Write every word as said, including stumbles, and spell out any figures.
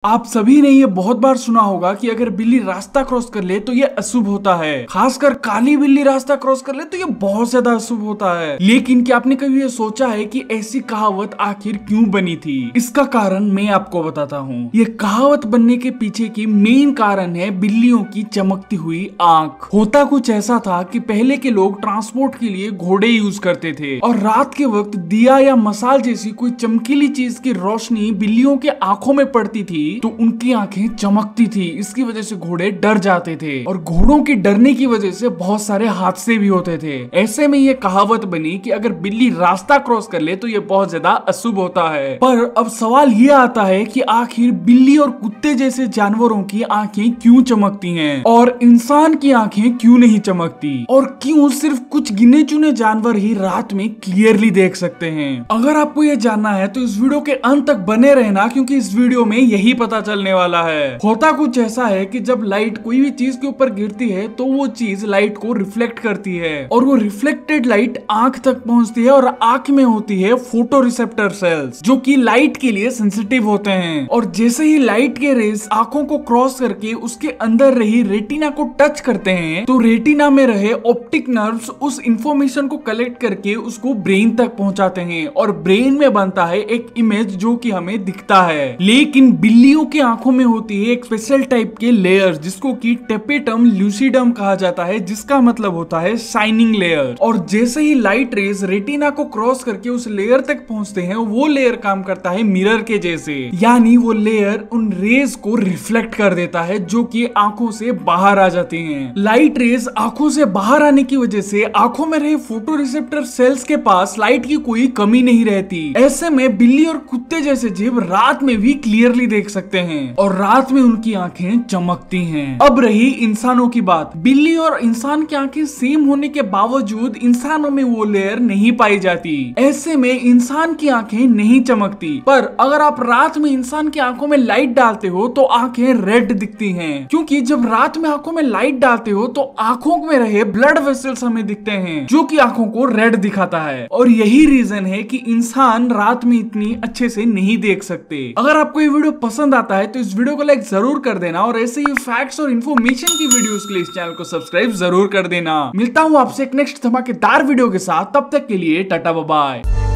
आप सभी ने ये बहुत बार सुना होगा कि अगर बिल्ली रास्ता क्रॉस कर ले तो ये अशुभ होता है। खासकर काली बिल्ली रास्ता क्रॉस कर ले तो ये बहुत ज्यादा अशुभ होता है। लेकिन क्या आपने कभी ये सोचा है कि ऐसी कहावत आखिर क्यों बनी थी? इसका कारण मैं आपको बताता हूँ। ये कहावत बनने के पीछे की मेन कारण है बिल्लियों की चमकती हुई आंख। होता कुछ ऐसा था कि पहले के लोग ट्रांसपोर्ट के लिए घोड़े यूज करते थे और रात के वक्त दिया या मसाल जैसी कोई चमकीली चीज की रोशनी बिल्लियों के आंखों में पड़ती थी तो उनकी आंखें चमकती थी। इसकी वजह से घोड़े डर जाते थे और घोड़ों की डरने की वजह से बहुत सारे हादसे भी होते थे। ऐसे में ये कहावत बनी कि अगर बिल्ली रास्ता क्रॉस कर ले तो ये बहुत ज्यादा अशुभ होता है। पर अब सवाल ये आता है कि आखिर बिल्ली और कुत्ते जैसे जानवरों की आंखें क्यों चमकती हैं और इंसान की आंखें क्यों नहीं चमकती, और क्यों सिर्फ कुछ गिने चुने जानवर ही रात में क्लियरली देख सकते हैं। अगर आपको ये जानना है तो इस वीडियो के अंत तक बने रहना, क्योंकि इस वीडियो में यही पता चलने वाला है। होता कुछ ऐसा है कि जब लाइट कोई भी चीज के ऊपर गिरती है तो वो चीज लाइट को रिफ्लेक्ट करती है और वो रिफ्लेक्टेड लाइट आंख तक पहुंचती है और आंख में होती है फोटो रिसेप्टर सेल्स जो कि लाइट के लिए सेंसिटिव होते हैं। और जैसे ही लाइट के रेस आंखों को क्रॉस करके उसके अंदर रही रेटिना को टच करते हैं तो रेटिना में रहे ऑप्टिक नर्व्स उस इंफॉर्मेशन को कलेक्ट करके उसको ब्रेन तक पहुंचाते हैं और ब्रेन में बनता है एक इमेज जो कि हमें दिखता है। लेकिन बिल्लियों की आंखों में होती है एक स्पेशल टाइप के लेयर जिसको कि टेपेटम ल्यूसिडम कहा जाता है, जिसका मतलब होता है शाइनिंग लेयर। और जैसे ही लाइट रेज रेटिना को क्रॉस करके उस लेयर तक पहुंचते हैं वो लेयर काम करता है मिरर के जैसे, यानी वो लेयर उन रेज को रिफ्लेक्ट कर देता है जो कि आंखों से बाहर आ जाती हैं। लाइट रेज आंखों से बाहर आने की वजह से आंखों में रहे फोटो रिसेप्टर सेल्स के पास लाइट की कोई कमी नहीं रहती। ऐसे में बिल्ली और कुत्ते जैसे जीव रात में भी क्लियरली देख सकते हैं और रात में उनकी आंखें चमकती हैं। अब रही इंसानों की बात। बिल्ली और इंसान की आंखें सेम होने के बावजूद इंसानों में वो लेयर नहीं पाई जाती। ऐसे में इंसान की आंखें नहीं चमकती। पर अगर आप रात में इंसान की आंखों में लाइट डालते हो तो आंखें रेड दिखती हैं, क्योंकि जब रात में आंखों में लाइट डालते हो तो आंखों में रहे ब्लड वेसल्स हमें दिखते हैं जो कि आंखों को रेड दिखाता है। और यही रीजन है कि इंसान रात में इतनी अच्छे से नहीं देख सकते। अगर आपको ये वीडियो पसंद आता है तो इस वीडियो को लाइक जरूर कर देना और ऐसे ही फैक्ट्स और इन्फॉर्मेशन की वीडियोस के लिए इस चैनल को सब्सक्राइब जरूर कर देना। मिलता हूँ आपसे एक नेक्स्ट धमाकेदार वीडियो के साथ, तब तक के लिए टाटा बाय बाय।